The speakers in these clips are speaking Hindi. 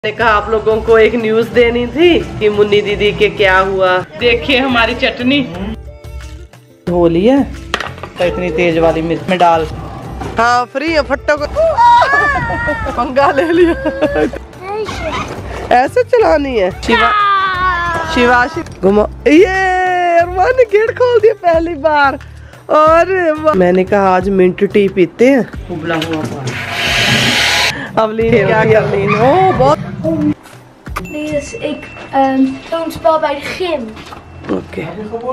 मैंने कहा आप लोगों को एक न्यूज देनी थी कि मुन्नी दीदी के क्या हुआ। देखिए हमारी चटनी धो ली है तो इतनी तेज वाली मिर्च में डाल। हाँ फ्री है फट्टो को पंगा ले लिया। ऐसे चलानी है शिवाशी घुमा। ये अरमान ने गेट खोल दिया पहली बार। और मैंने कहा आज मिंट टी पीते हैं उबला हुआ पानी। अवलीन क्या कर रही है? बहुत Dus ik toonspel bij de gym. Okay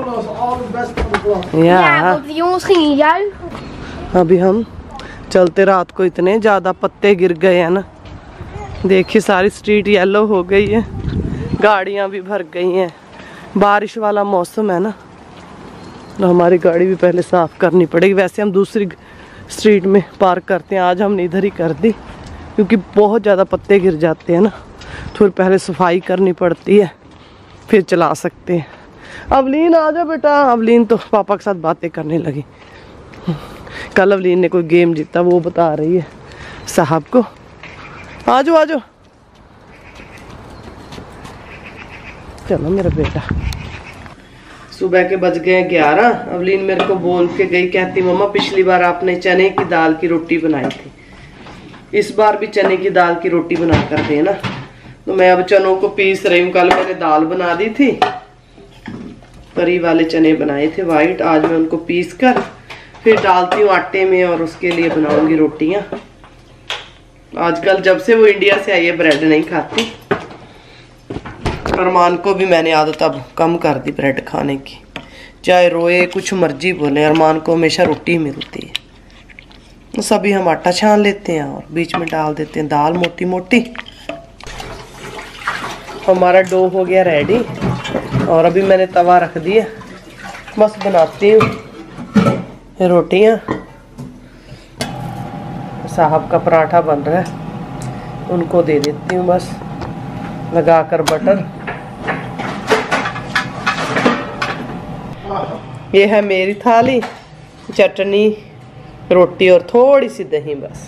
Ja, want de jongens gingen juichen. अभी हम चलते रात को इतने ज्यादा पत्ते गिर गए हैं ना। देखिए सारी स्ट्रीट येलो हो गई है, गाड़ियां भी भर गई हैं। बारिश वाला मौसम है ना तो हमारी गाड़ी भी पहले साफ करनी पड़ेगी। वैसे हम दूसरी स्ट्रीट में पार्क करते हैं, आज हमने इधर ही कर दी क्योंकि बहुत ज़्यादा पत्ते गिर जाते हैं ना, थोड़ी पहले सफाई करनी पड़ती है फिर चला सकते हैं। अवलीन आ जाओ बेटा। अवलीन तो पापा के साथ बातें करने लगी। कल अवलीन ने कोई गेम जीता वो बता रही है साहब को। आ जाओ आ जाओ, चलो मेरा बेटा। सुबह के बज गए 11। अवलीन मेरे को बोल के गई, कहती मम्मा पिछली बार आपने चने की दाल की रोटी बनाई थी, इस बार भी चने की दाल की रोटी बना कर देना। तो मैं अब चनों को पीस रही हूँ। कल मैंने दाल बना दी थी, तरी वाले चने बनाए थे वाइट। आज मैं उनको पीस कर फिर डालती हूँ आटे में और उसके लिए बनाऊंगी रोटियां। आजकल जब से वो इंडिया से आई है ब्रेड नहीं खाती। अरमान को भी मैंने आदत अब कम कर दी ब्रेड खाने की, चाहे रोए कुछ मर्जी बोले, अरमान को हमेशा रोटी मिलती है। सभी हम आटा छान लेते हैं और बीच में डाल देते हैं दाल मोटी मोटी। हमारा डो हो गया रेडी और अभी मैंने तवा रख दिया, बस बनाती हूँ रोटियाँ। साहब का पराठा बन रहा है, उनको दे देती हूँ बस लगाकर बटर। ये है मेरी थाली, चटनी रोटी और थोड़ी सी दही बस।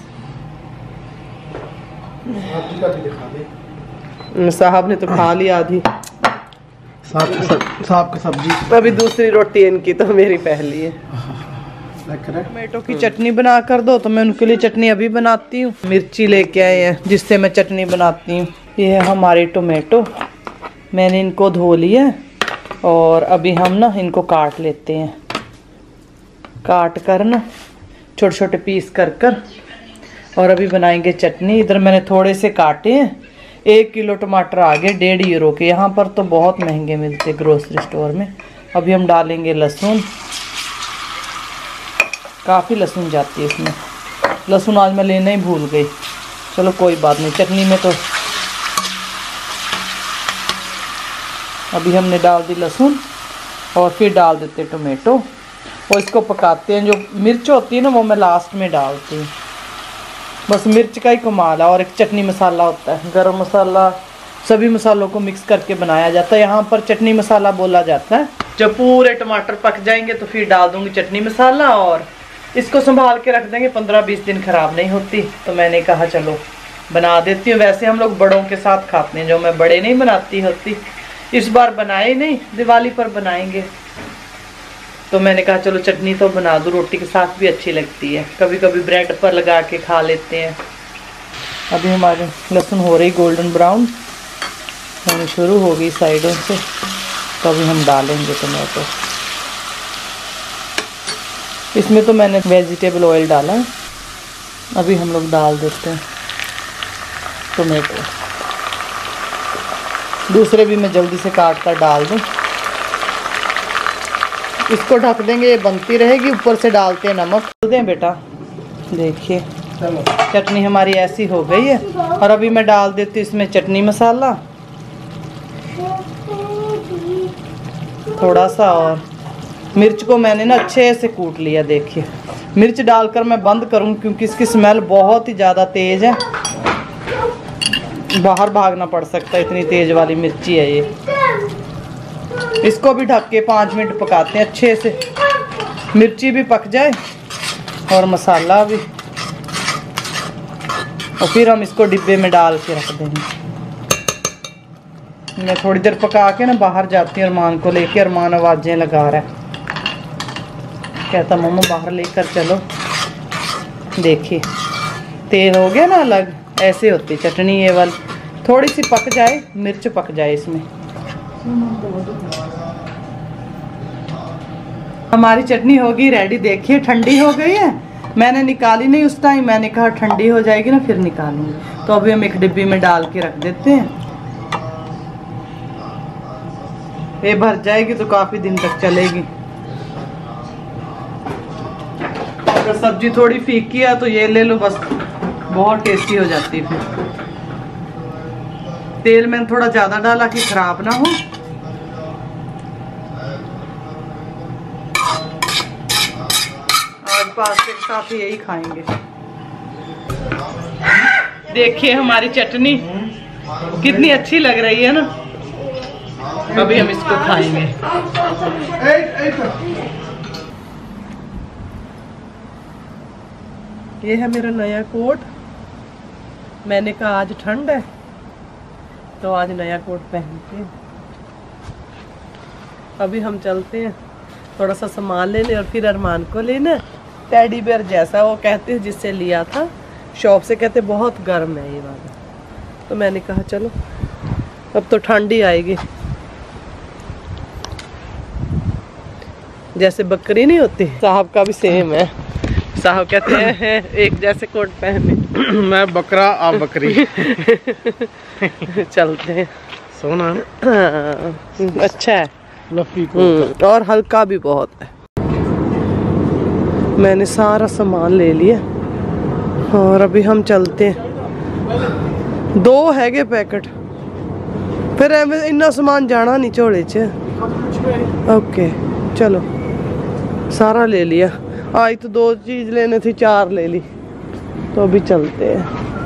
साहब ने तो खा लिया आधी, साहब की सब्जी। अभी दूसरी रोटी इनकी, तो मेरी पहली है। टमाटो की चटनी बना कर दो तो मैं उनके लिए चटनी अभी बनाती हूँ। मिर्ची लेके आए हैं जिससे मैं चटनी बनाती हूँ। ये है हमारी टोमेटो, मैंने इनको धो लिया और अभी हम ना इनको काट लेते हैं। काट कर ना छोटे छोटे पीस कर और अभी बनाएंगे चटनी। इधर मैंने थोड़े से काटे हैं। 1 किलो टमाटर आ गए 1.5 यूरो के, यहाँ पर तो बहुत महंगे मिलते ग्रोसरी स्टोर में। अभी हम डालेंगे लहसुन, काफ़ी लहसुन जाती है इसमें। लहसुन आज मैं लेना ही भूल गई, चलो कोई बात नहीं, चटनी में तो। अभी हमने डाल दी लहसुन और फिर डाल देते टोमेटो और इसको पकाते हैं। जो मिर्च होती है ना वो मैं लास्ट में डालती हूँ, बस मिर्च का ही कमाल है। और एक चटनी मसाला होता है, गरम मसाला, सभी मसालों को मिक्स करके बनाया जाता है। यहाँ पर चटनी मसाला बोला जाता है। जब पूरे टमाटर पक जाएंगे तो फिर डाल दूंगी चटनी मसाला और इसको संभाल के रख देंगे, 15-20 दिन खराब नहीं होती। तो मैंने कहा चलो बना देती हूँ। वैसे हम लोग बड़ों के साथ खाते हैं, जो मैं बड़े नहीं बनाती होती। इस बार बनाए नहीं, दिवाली पर बनाएंगे। तो मैंने कहा चलो चटनी तो बना दूँ, रोटी के साथ भी अच्छी लगती है, कभी कभी ब्रेड पर लगा के खा लेते हैं। अभी हमारे लहसुन हो रही गोल्डन ब्राउन होनी शुरू हो गई साइडों से, तो अभी हम डालेंगे टमाटो। इसमें तो मैंने वेजिटेबल ऑयल डाला है। अभी हम लोग डाल देते हैं टोमेटो। दूसरे भी मैं जल्दी से काट कर डाल दूँ। इसको ढक देंगे, ये बनती रहेगी। ऊपर से डालते हैं नमक। दें बेटा, देखिए चटनी हमारी ऐसी हो गई है। और अभी मैं डाल देती हूँ इसमें चटनी मसाला थोड़ा सा, और मिर्च को मैंने ना अच्छे से कूट लिया। देखिए मिर्च डालकर मैं बंद करूँ क्योंकि इसकी स्मेल बहुत ही ज़्यादा तेज़ है, बाहर भागना पड़ सकता है, इतनी तेज़ वाली मिर्ची है ये। इसको भी ढक के 5 मिनट पकाते हैं अच्छे से, मिर्ची भी पक जाए और मसाला भी। और फिर हम इसको डिब्बे में डाल के रख देंगे। मैं थोड़ी देर पका के ना बाहर जाती हूँ अरमान को लेके। अरमान आवाज़ें लगा रहा है, कहता मम्मा बाहर लेकर चलो। देखिए तेल हो गया ना अलग, ऐसे होती चटनी ये वाली। थोड़ी सी पक जाए, मिर्च पक जाए इसमें। हमारी चटनी होगी रेडी। देखिए ठंडी हो गई है, मैंने निकाली नहीं उस टाइम, मैंने कहा ठंडी हो जाएगी ना फिर निकालूंगी। तो अभी हम एक डिब्बी में डाल के रख देते हैं। ये भर जाएगी तो काफी दिन तक चलेगी। अगर सब्जी थोड़ी फीकी है तो ये ले लो बस, बहुत टेस्टी हो जाती है। फिर तेल मैंने थोड़ा ज्यादा डाला कि खराब ना हो। आज पास्ते के साथ यही खाएंगे। देखिए हमारी चटनी कितनी अच्छी लग रही है ना। अभी हम इसको खाएंगे। ये है मेरा नया कोट। मैंने कहा आज ठंड है तो आज नया कोट पहनते हैं। अभी हम चलते हैं थोड़ा सा सामान लेने और फिर अरमान को लेना टेडी बेयर जैसा, वो कहते हैं जिससे लिया था शॉप से, कहते बहुत गर्म है ये वाला। तो मैंने कहा चलो अब तो ठंड ही आएगी। जैसे बकरी नहीं होती, साहब का भी सेम है। साहब कहते हैं एक जैसे कोट पहने। मैं बकरा आप बकरी। चलते हैं। सोना अच्छा है, लफी कोट और हल्का भी बहुत है। मैंने सारा सामान ले लिया और अभी हम चलते हैं। 2 हैगे पैकेट, फिर इन्ना सामान जाना नहीं झोले च। ओके चलो सारा ले लिया। आज तो 2 चीज लेने थी, 4 ले ली। तो अभी चलते हैं।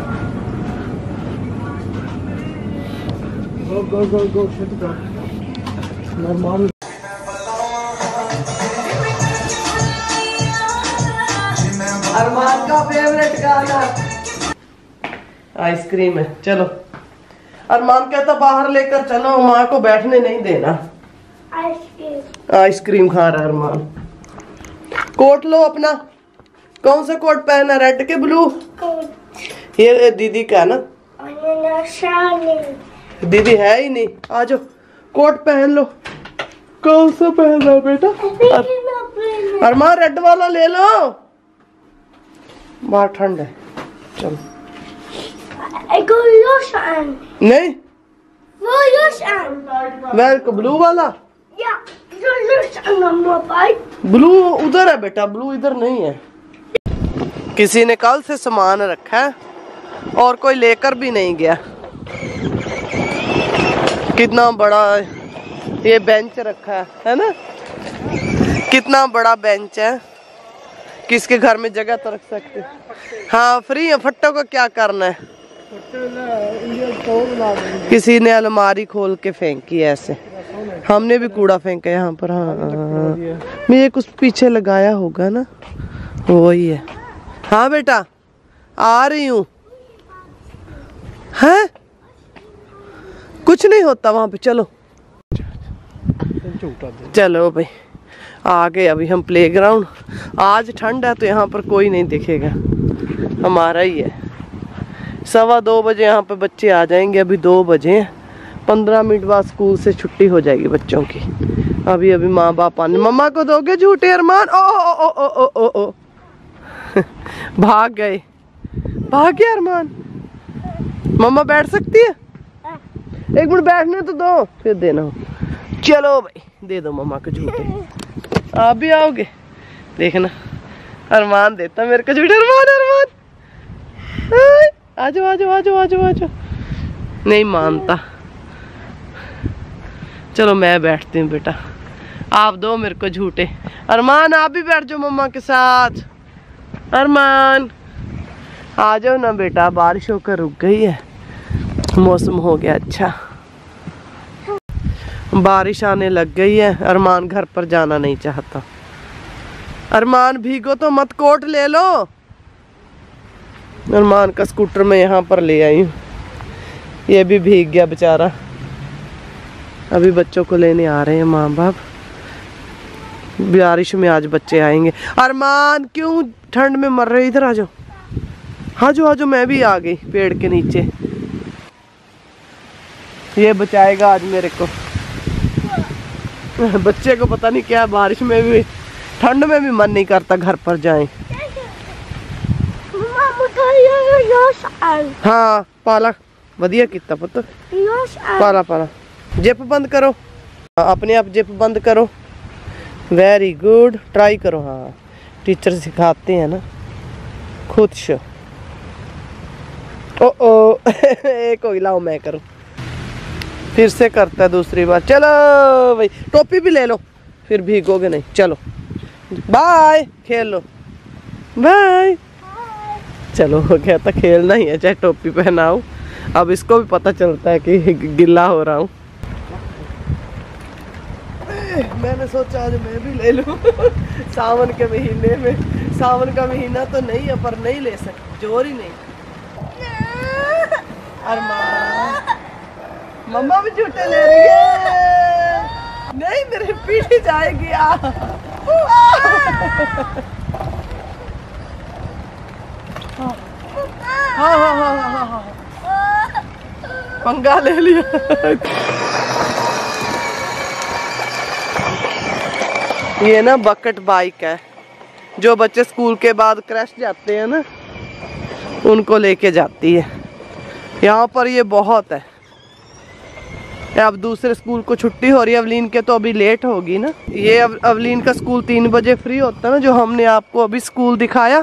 अरमान का फेवरेट गाना आइसक्रीम है। चलो अरमान कहता बाहर लेकर चलो, माँ को बैठने नहीं देना। आइसक्रीम खा रहा है अरमान। कोट लो अपना। कौन सा कोट पहना, रेड के ब्लू? ये दीदी का ना, दीदी है ही नहीं। आ जाओ कोट पहन लो। कौन सा पहना बेटा? अरमान रेड वाला ले लो, बाहर ठंड है। चलो नहीं वेल ब्लू वाला। ब्लू उधर है बेटा, ब्लू इधर नहीं है। किसी ने कल से सामान रखा है और कोई लेकर भी नहीं गया। कितना बड़ा ये बेंच रखा है ना, कितना बड़ा बेंच है। किसके घर में जगह तो रख सकते। हाँ फ्री है, फट्टों को क्या करना है। किसी ने अलमारी खोल के फेंकी है ऐसे। हमने भी कूड़ा फेंका यहाँ पर। हाँ मैं ये कुछ पीछे लगाया होगा ना, वही है। हाँ बेटा आ रही हूँ। है कुछ नहीं होता वहां पे। चलो चलो भाई आ गए अभी हम प्लेग्राउंड। आज ठंड है तो यहाँ पर कोई नहीं दिखेगा, हमारा ही है। 2:15 बजे यहाँ पे बच्चे आ जाएंगे। अभी 2 बजे 15 मिनट बाद स्कूल से छुट्टी हो जाएगी बच्चों की। अभी अभी माँ बाप आने। मम्मा को दोगे झूठे अरमान? ओ ओ ओ ओ ओ ओ ओ भाग गए, भाग गया अरमान। मम्मा बैठ सकती है? 1 मिनट बैठने तो दो फिर देना। चलो भाई दे दो मम्मा को झूठे। आप भी आओगे देखना। अरमान देता मेरे को झूठे। अरमान अरमान आजो आजो आजो आजो आजो। नहीं मानता। चलो मैं बैठती हूँ बेटा, आप दो मेरे को झूठे। अरमान आप भी बैठ जाओ मम्मा के साथ। अरमान आ जाओ ना बेटा, बारिश होकर रुक गई है, मौसम हो गया अच्छा। बारिश आने लग गई है। अरमान घर पर जाना नहीं चाहता। अरमान भीगो तो मत, कोट ले लो। अरमान का स्कूटर मैं यहाँ पर ले आई हूँ, ये भी भीग गया बेचारा। अभी बच्चों को लेने आ रहे हैं माँ बाप। बारिश में आज बच्चे आएंगे। अरमान क्यों ठंड में मर रहे, इधर आ जाओ, आ जाओ आ जाओ। मैं भी आ गई पेड़ के नीचे। ये बचाएगा आज मेरे को। बच्चे को पता नहीं क्या, बारिश में भी ठंड में भी मन नहीं करता घर पर जाएं। हाँ पाला वधिया किता पुत्र, पाला पाला। जिप बंद करो, अपने आप जिप बंद करो। वेरी गुड, ट्राई करो। हाँ टीचर सिखाते हैं ना खुद से। ओ एक हिलाओ मैं करूँ, फिर से करता है दूसरी बार। चलो भाई टोपी भी ले लो, फिर भीगोगे नहीं। चलो बाय, खेल लो, बाय। चलो हो गया, तो खेलना ही है चाहे टोपी पहनाओ। अब इसको भी पता चलता है कि गिल्ला हो रहा हूँ। मैंने सोचा आज मैं भी ले लूं। सावन के महीने में, सावन का महीना तो नहीं है पर नहीं ले सकती, जोर ही नहीं। अरमान मम्मा भी झूठे ले रही है। नहीं मेरी पीठी जाएगी। हाँ पंगा ले लिया। ये ना बकेट बाइक है, जो बच्चे स्कूल के बाद क्रैश जाते हैं ना उनको लेके जाती है। यहाँ पर ये बहुत है। अब दूसरे स्कूल को छुट्टी हो रही है अवलीन के, तो अभी लेट होगी ना। ये अवलीन का स्कूल 3 बजे फ्री होता है ना, जो हमने आपको अभी स्कूल दिखाया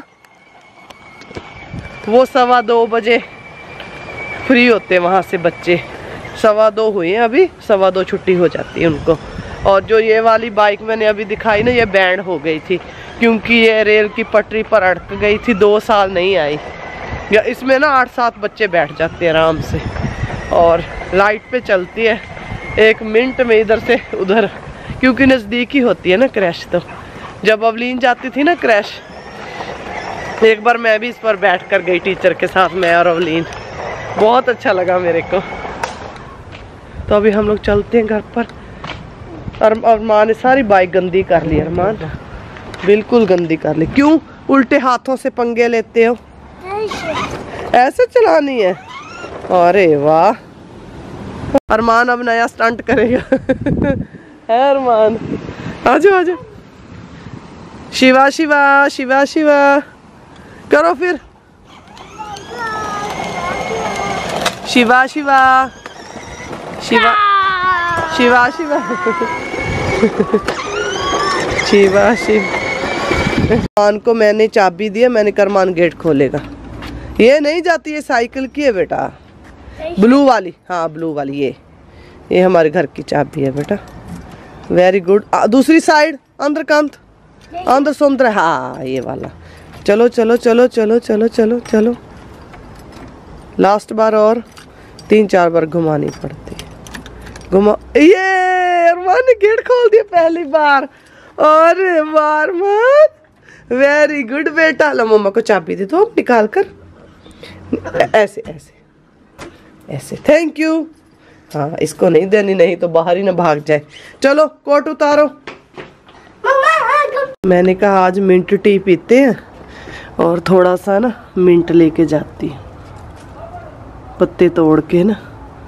वो 2:15 बजे फ्री होते हैं वहाँ से बच्चे। 2:15 हुए हैं अभी, 2:15 छुट्टी हो जाती है उनको। और जो ये वाली बाइक मैंने अभी दिखाई ना, ये बैंड हो गई थी क्योंकि ये रेल की पटरी पर अटक गई थी, 2 साल नहीं आई। या इसमें ना 8-7 बच्चे बैठ जाते हैं आराम से, और लाइट पे चलती है 1 मिनट में इधर से उधर, क्योंकि नज़दीक ही होती है ना क्रैश। तो जब अवलीन जाती थी ना क्रैश, एक बार मैं भी इस पर बैठ कर गई टीचर के साथ, मैं और अवलीन। बहुत अच्छा लगा मेरे को। तो अभी हम लोग चलते हैं घर पर। अरमान ने सारी बाइक गंदी कर ली। अरमान बिल्कुल गंदी कर ली। क्यों उल्टे हाथों से पंगे लेते हो? ऐसे चलानी है? अरे वाह, अरमान अब नया स्टंट करेगा। है अरमान, आजो आजो। शिवा शिवा शिवा शिवा करो फिर। शिवा शिवा शिवा शिवा शिवा शिवा शिव। अरमान को मैंने चाबी दी है, मैंने कहा अरमान गेट खोलेगा। ये नहीं जाती, ये साइकिल की है बेटा, ब्लू वाली। हाँ ब्लू वाली, ये हमारे घर की चाबी है बेटा। Very good. दूसरी साइड अंदर कांत, अंदर सुंदर। हाँ ये वाला। चलो चलो चलो चलो चलो चलो चलो। लास्ट बार और 3-4 बार घुमानी पड़ती है। घुमा। ये अरमान ने गेट खोल दिया पहली बार। अरे वाह मत, वेरी गुड बेटा। लो मम्मा को चाबी दे दो निकाल कर। ऐसे ऐसे ऐसे, थैंक यू। हाँ इसको नहीं देनी, नहीं तो बाहर ही ना भाग जाए। चलो कोट उतारो। मैंने कहा आज मिंट टी पीते हैं, और थोड़ा सा ना मिंट लेके जाती हूँ, पत्ते तोड़ के ना,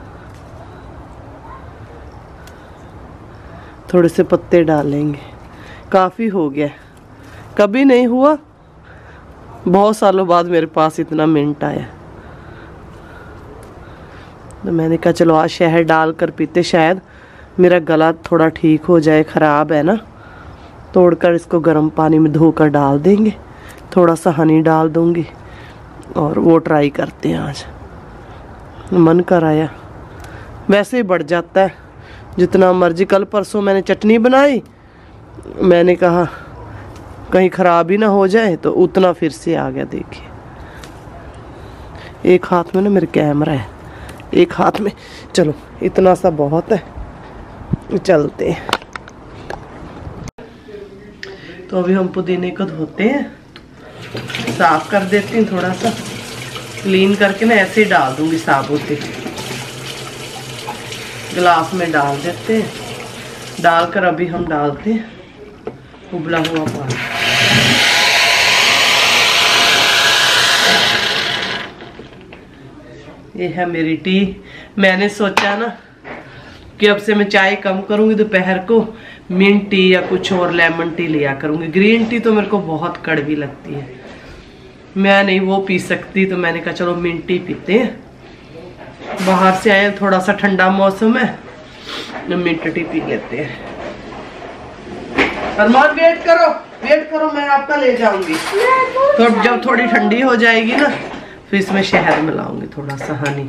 थोड़े से पत्ते डालेंगे। काफ़ी हो गया, कभी नहीं हुआ, बहुत सालों बाद मेरे पास इतना मिंट आया। तो मैंने कहा चलो आज शहद डाल कर पीते, शायद मेरा गला थोड़ा ठीक हो जाए, ख़राब है ना। तोड़कर इसको गर्म पानी में धोकर डाल देंगे, थोड़ा सा हनी डाल दूंगी, और वो ट्राई करते हैं आज। मन कर आया, वैसे ही बढ़ जाता है जितना मर्जी। कल परसों मैंने चटनी बनाई, मैंने कहा कहीं ख़राब ही ना हो जाए, तो उतना फिर से आ गया। देखिए एक हाथ में ना मेरे कैमरा है, एक हाथ में। चलो इतना सा बहुत है, चलते हैं। तो अभी हम पुदीने को धोते हैं, साफ कर देती हूँ, थोड़ा सा क्लीन करके ना ऐसे ही डाल दूंगी साबुत ही। गिलास में डाल देते हैं। डालकर अभी हम डालते हैं उबला हुआ पानी। ये है मेरी टी। मैंने सोचा ना कि अब से मैं चाय कम करूंगी, दोपहर को मिंट टी या कुछ और लेमन टी लिया करूंगी। ग्रीन टी तो मेरे को बहुत कड़वी लगती है, मैं नहीं वो पी सकती, तो मैंने कहा चलो मिंट टी पीते हैं। बाहर से आए, थोड़ा सा ठंडा मौसम है, मिंट टी पी लेते हैं। अरमान वेट करो, मैं आपका ले जाऊंगी। तो जब थोड़ी ठंडी हो जाएगी ना, फिर इसमें शहद मिलाऊंगी थोड़ा सा, हनी।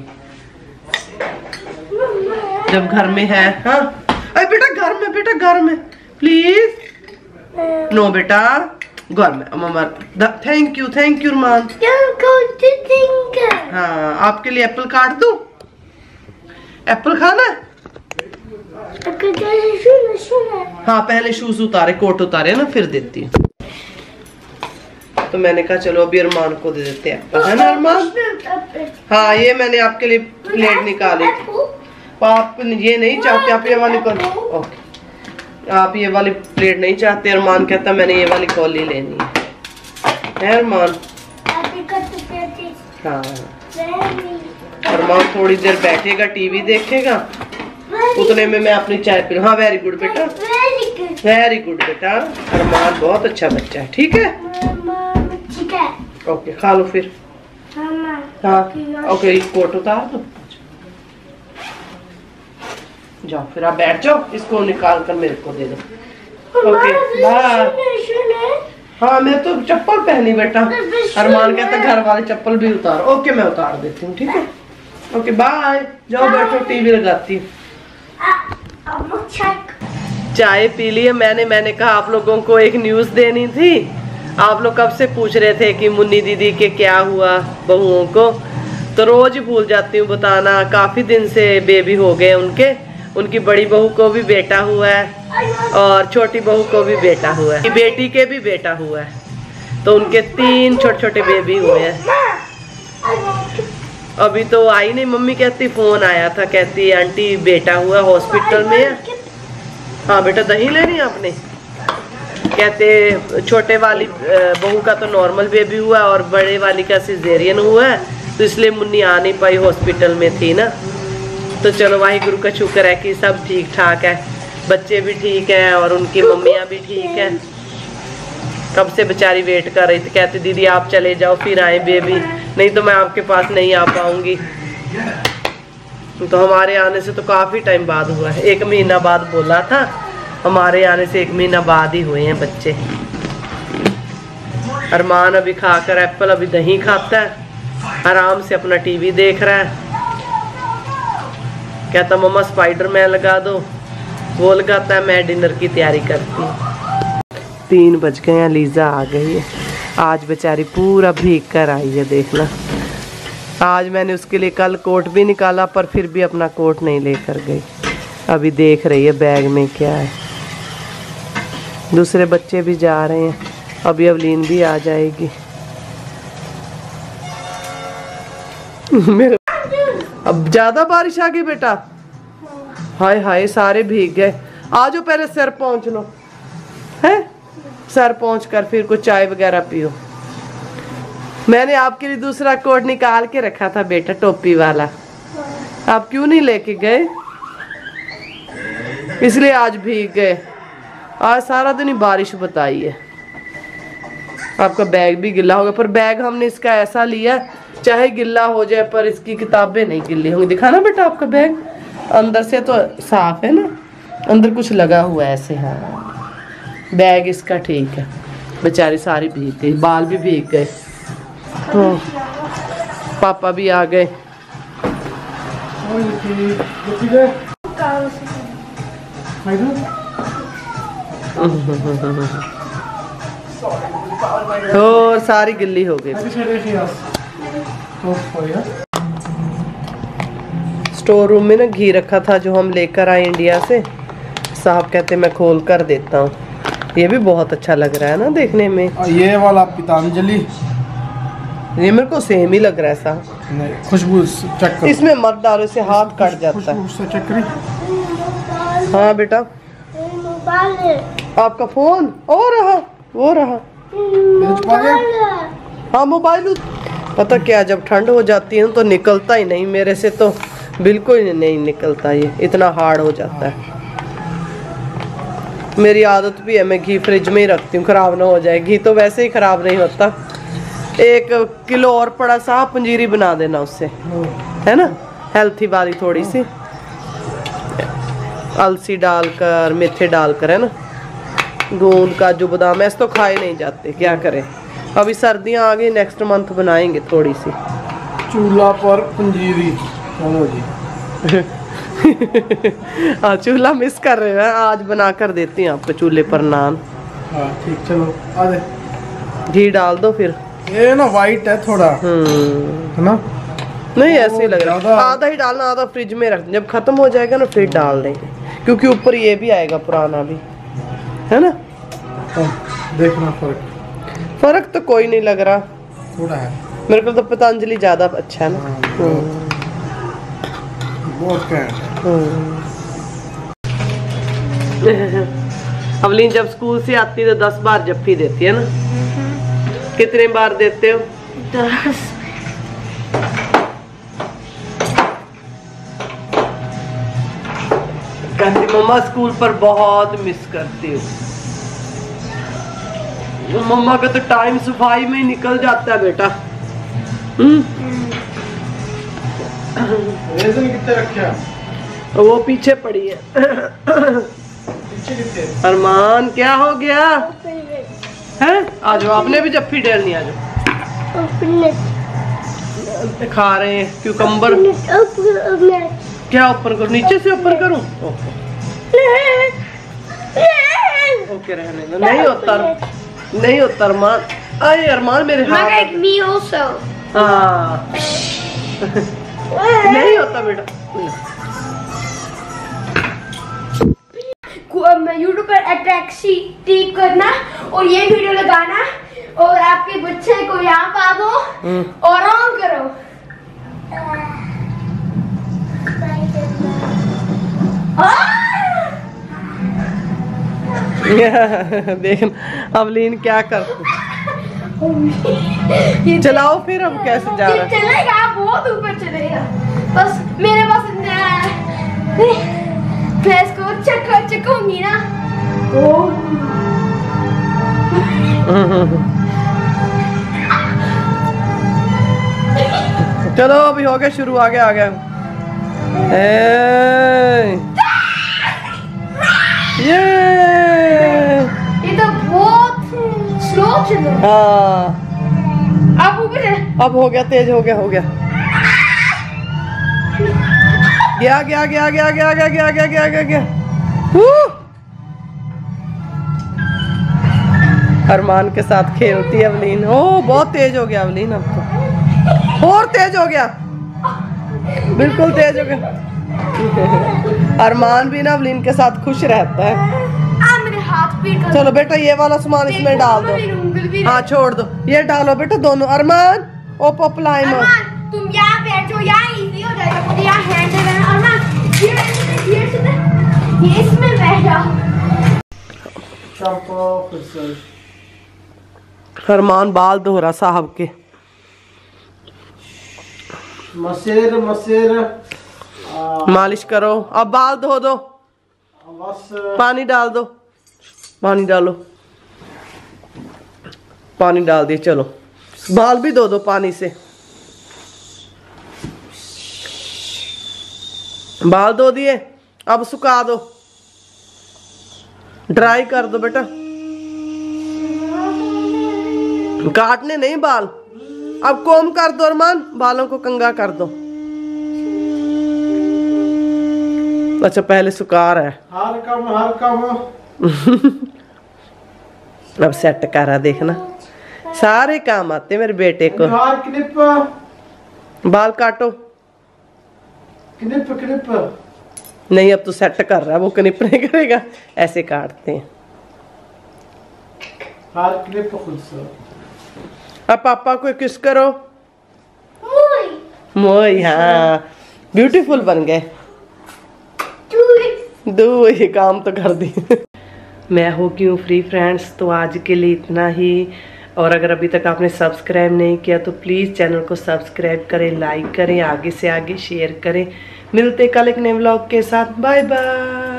जब घर में है। हाँ अरे बेटा घर में प्लीज। नो बेटा घर में। मम्मा थैंक यू अरमान। हाँ आपके लिए एप्पल काट दूं? एप्पल खाना है? हाँ पहले शूज उतारे, कोट उतारे ना, फिर देती हूँ। तो मैंने कहा चलो अभी अरमान को दे देते हैं एप्पल, है ना अरमान? हाँ ये मैंने आपके लिए प्लेट निकाली। आप ये नहीं चाहते, आप ये वाली ओके, आप ये वाली प्लेट नहीं चाहते। अरमान कहता मैंने ये वाली कॉली लेनी है अरमान? हाँ अरमान थोड़ी देर बैठेगा, टीवी देखेगा, उतने में मैं अपनी चाय पी लूँ। हाँ वेरी गुड बेटा, वेरी गुड बेटा। अरमान बहुत अच्छा बच्चा है। ठीक है ओके, खा लो फिर। हाँ ओके, कोट उतार दो, जाओ फिर आप बैठ जाओ। इसको निकाल कर मेरे को दे दो। Okay bye. हाँ मैं तो चप्पल पहनी बेटा। अरमान कहता घर वाले चप्पल भी उतारो। ओके मैं उतार देती हूँ, ठीक है। ओके बाय, जाओ बैठो, टीवी लगाती हूँ। चाय पी ली है मैंने कहा आप लोगों को एक न्यूज़ देनी थी। आप लोग कब से पूछ रहे थे कि मुन्नी दीदी के क्या हुआ बहुओं को, तो रोज भूल जाती हूँ बताना। काफी दिन से बेबी हो गए उनकी बड़ी बहू को भी बेटा हुआ है और छोटी बहू को भी बेटा हुआ है, बेटी के भी बेटा हुआ है। तो उनके 3 छोटे छोटे बेबी हुए हैं। अभी तो आई नहीं, मम्मी कहती फोन आया था, कहती आंटी बेटा हुआ हॉस्पिटल में है। हाँ बेटा दही लेनी आपने? कहते छोटे वाली बहू का तो नॉर्मल बेबी हुआ और बड़े वाली का सिजेरियन हुआ है, तो इसलिए मुन्नी आ नहीं पाई, हॉस्पिटल में थी ना। तो चलो वाहिगुरु का शुक्र है कि सब ठीक ठाक है, बच्चे भी ठीक हैं और उनकी मम्मियाँ भी ठीक हैं। कब से बेचारी वेट कर रही थी, कहती दीदी आप चले जाओ फिर आए बेबी, नहीं तो मैं आपके पास नहीं आ पाऊंगी। तो हमारे आने से तो काफ़ी टाइम बाद हुआ है, 1 महीना बाद बोला था, हमारे आने से 1 महीना बाद ही हुए हैं बच्चे। अरमान अभी खाकर एप्पल, अभी दही खाता है, आराम से अपना टीवी देख रहा है। कहता मम्मा स्पाइडरमैन लगा दो, वो लगाता है, मैं डिनर की तैयारी करती हूँ। 3 बज गए हैं, लीजा आ गई है। आज बेचारी पूरा भीग कर आई है, देखना। आज मैंने उसके लिए कल कोट भी निकाला, पर फिर भी अपना कोट नहीं लेकर गई। अभी देख रही है बैग में क्या है। दूसरे बच्चे भी जा रहे हैं, अभी अवलीन भी आ जाएगी। मेरे अब ज्यादा बारिश आ गई बेटा, हाय हाय सारे भीग गए। आजो पहले सर पहुंच लो, है सर पहुंच कर फिर कुछ चाय वगैरह पियो। मैंने आपके लिए दूसरा कोट निकाल के रखा था बेटा, टोपी वाला, आप क्यों नहीं लेके गए? इसलिए आज भीग गए। आज सारा दिन ही बारिश बताई है। आपका बैग भी गिल्ला होगा, पर बैग हमने इसका ऐसा लिया चाहे गिल्ला हो जाए पर इसकी किताबें नहीं गिल्ली होंगी। दिखाना बेटा आपका बैग, अंदर से तो साफ है ना, अंदर कुछ लगा हुआ है ऐसे। हाँ बैग इसका ठीक है। बेचारी सारी भीग गई, बाल भी भीग गए। तो पापा भी आ गए। और सारी गिल्ली हो गई। स्टोर रूम में ना घी रखा था जो हम लेकर आए इंडिया से, साहब कहते मैं खोल कर देता हूँ। ये भी बहुत अच्छा लग रहा है ना देखने में। ये वाला पतंजलि, ये मेरे को सेम ही लग रहा है ऐसा। नहीं, खुशबू चेक करो। इसमें मत डालो, इससे हाथ कट जाता है। खुशबू से चेक करी। हाँ बेटा, आपका फोन वो रहा। हाँ मोबाइल। पता क्या, जब ठंड हो जाती है तो निकलता ही नहीं, मेरे से तो बिल्कुल नहीं निकलता, ये इतना हार्ड हो जाता है। मेरी आदत भी है, मैं घी फ्रिज में ही रखती हूँ, खराब ना हो जाए। घी तो वैसे ही खराब नहीं होता। 1 किलो और पड़ा सा, पंजीरी बना देना उससे, है ना, हेल्थी वाली, थोड़ी सी अलसी डालकर, मेथे डालकर, है ना, गोंद काजू बादाम। ऐसे तो खाए नहीं जाते, क्या करें। अभी सर्दियाँ आ गई, नेक्स्ट मंथ बनाएंगे थोड़ी सी। चूल्हा पर पंजीरी, चलो जी। हाँ, चूल्हा मिस कर रहे हैं, आज बना कर देती हैं आपको चूल्हे पर नान। हाँ ठीक, चलो आ दे। घी डाल दो फिर। ये ना वाइट है थोड़ा, है ना? नहीं ऐसे ही लग रहा है। आधा ही डालना, आधा फ्रिज में रख, जब खत्म हो जाएगा ना फिर डाल देंगे, क्योंकि ऊपर ये भी आएगा पुराना भी, है ना। देखना फर्क तो कोई नहीं लग रहा, थोड़ा है। मेरे को तो पतंजलि ज्यादा अच्छा है ना। बहुत क्या अवलीन जब स्कूल से आती है तो 10 बार जप्फी देती है ना। कितने बार देते हो? 10। कहती मम्मा स्कूल पर बहुत मिस करती हूँ। मम्मा का तो टाइम सफाई में ही निकल जाता है बेटा। रेज़न कितने रखे? वो पीछे पड़ी है। पीछे कितने? अरमान क्या हो गया है? आ जाओ, आपने भी जप्फी डालनी, आ जाओ। खा रहे हैं क्यूकम्बर। क्या ऊपर करूं, नीचे से ऊपर करूं? ओके रहने दो। नहीं होता अरमान। अरे अरमान मेरे हाथ। Me also. हाँ नहीं होता बेटा। मैं यूट्यूब पर टैक्सी टिप करना और ये वीडियो लगाना और आपके बच्चे को यहाँ पा दो और ऑन करो। देख अवलीन क्या कर। चलाओ फिर, हम कैसे जा रहे हैं? चलेगा, बहुत ऊपर चलेगा। बस मेरे पास मैं इसको चकूंगी ना। चलो अभी हो गया शुरू, आ गया। ये तो बहुत स्लो चल रहा है। हाँ अब ऊपर है। अब हो गया, तेज हो गया। गया। अरमान के साथ खेलती है अवलीन। ओ बहुत तेज हो गया अवलीन, अब तो और तेज हो गया, बिल्कुल तेज हो गया। अरमान भी ना अवलीन के साथ खुश रहता है। मेरे हाथ पीट। चलो बेटा ये वाला सामान इसमें डाल दो। हाँ छोड़ दो, ये डालो बेटा दोनों। अरमान ओ पपलाइन, तुम यहाँ बैठो, यहाँ इजी हो जाएगा। मुझे यहाँ हैंडल है। अरमान ये इसमें बैठा। अरमान बाल धोरा साहब के। मसेर मालिश करो, अब बाल धो दो, बस पानी डाल दो, पानी डालो, पानी डाल दिए। चलो बाल भी धो दो पानी से। बाल धो दिए, अब सुखा दो, ड्राई कर दो बेटा। काटने नहीं बाल, अब कोम कर दो अरमान, बालों को कंघा कर दो। अच्छा पहले सुखा रहा है। हर कम अब सेट कर रहा, देखना सारे काम आते मेरे बेटे को। हर क्लिप बाल काटो। क्लिप नहीं अब तो सेट कर रहा है, वो क्लिप नहीं करेगा, ऐसे काटते हैं। हर क्लिप खुद से अब पापा को किस करो। मुई मोई, हाँ ब्यूटीफुल बन गए। दो ये काम तो कर दी। मैं हो गई हूँ फ्री फ्रेंड्स, तो आज के लिए इतना ही। और अगर अभी तक आपने सब्सक्राइब नहीं किया तो प्लीज़ चैनल को सब्सक्राइब करें, लाइक करें, आगे से आगे शेयर करें। मिलते कल एक नए व्लॉग के साथ। Bye bye.